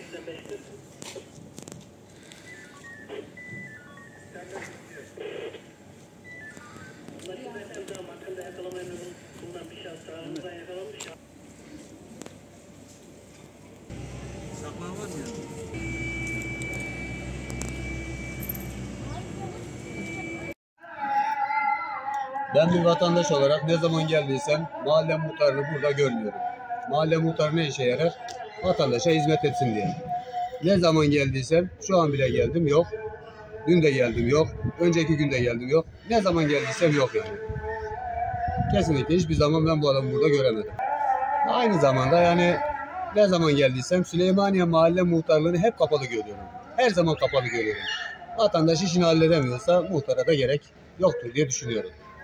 Ben bir vatandaş olarak ne zaman geldiysem mahalle muhtarını burada görmüyorum. Mahalle muhtarı ne işe yarar? Vatandaşa hizmet etsin diye. Ne zaman geldiysem, şu an bile geldim yok. Dün de geldim yok. Önceki gün de geldim yok. Ne zaman geldiysem yok yani. Kesinlikle hiçbir zaman ben bu adamı burada göremedim. Aynı zamanda yani ne zaman geldiysem Süleymaniye Mahalle Muhtarlığı'nı hep kapalı görüyorum. Her zaman kapalı görüyorum. Vatandaş işini halledemiyorsa muhtara da gerek yoktur diye düşünüyorum.